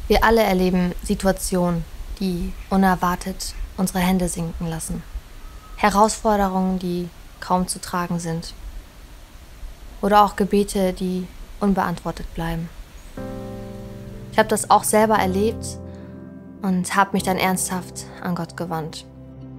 Wir alle erleben Situationen, die unerwartet unsere Hände sinken lassen. Herausforderungen, die kaum zu tragen sind. Oder auch Gebete, die unbeantwortet bleiben. Ich habe das auch selber erlebt und habe mich dann ernsthaft an Gott gewandt.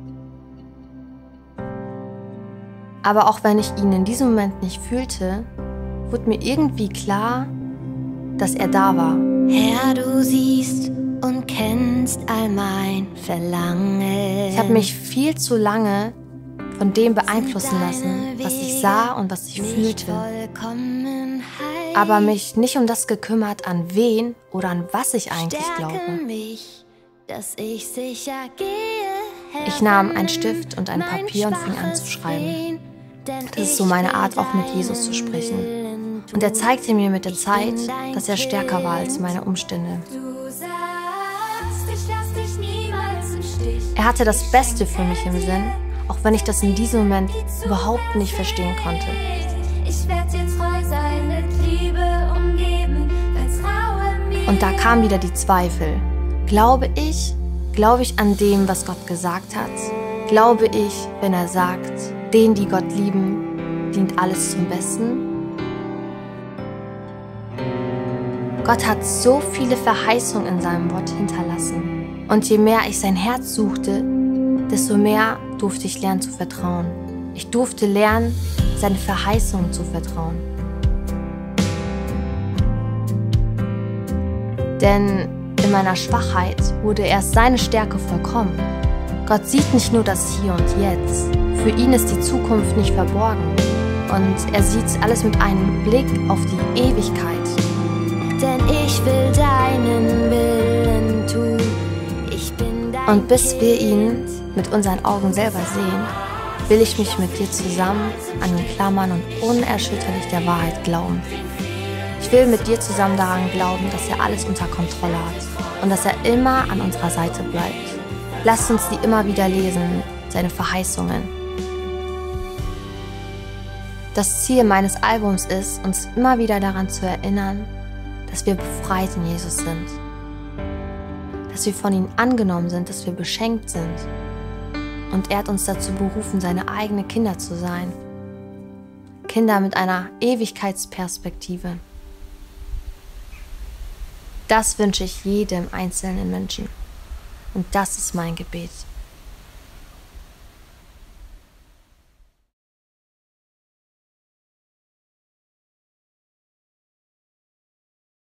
Aber auch wenn ich ihn in diesem Moment nicht fühlte, wurde mir irgendwie klar, dass er da war. Herr, du siehst und kennst all mein Verlangen. Ich habe mich viel zu lange von dem beeinflussen lassen, was ich sah und was ich fühlte. Aber mich nicht um das gekümmert, an wen oder an was ich eigentlich glaube. Ich nahm einen Stift und ein Papier und fing an zu schreiben. Das ist so meine Art, auch mit Jesus zu sprechen. Und er zeigte mir mit der Zeit, dass er stärker war als meine Umstände. Er hatte das Beste für mich im Sinn, auch wenn ich das in diesem Moment überhaupt nicht verstehen konnte. Und da kamen wieder die Zweifel. Glaube ich an dem, was Gott gesagt hat? Glaube ich, wenn er sagt, denen, die Gott lieben, dient alles zum Besten? Gott hat so viele Verheißungen in seinem Wort hinterlassen. Und je mehr ich sein Herz suchte, desto mehr durfte ich lernen zu vertrauen. Ich durfte lernen, seine Verheißungen zu vertrauen. Denn in meiner Schwachheit wurde erst seine Stärke vollkommen. Gott sieht nicht nur das Hier und Jetzt. Für ihn ist die Zukunft nicht verborgen. Und er sieht alles mit einem Blick auf die Ewigkeit. Denn ich will deinen Willen tun. Ich bin dein Und bis wir ihn mit unseren Augen selber sehen, will ich mich mit dir zusammen an ihn klammern und unerschütterlich der Wahrheit glauben. Ich will mit dir zusammen daran glauben, dass er alles unter Kontrolle hat und dass er immer an unserer Seite bleibt. Lasst uns die immer wieder lesen, seine Verheißungen. Das Ziel meines Albums ist, uns immer wieder daran zu erinnern, dass wir befreit in Jesus sind. Dass wir von ihm angenommen sind, dass wir beschenkt sind. Und er hat uns dazu berufen, seine eigenen Kinder zu sein. Kinder mit einer Ewigkeitsperspektive. Das wünsche ich jedem einzelnen Menschen. Und das ist mein Gebet.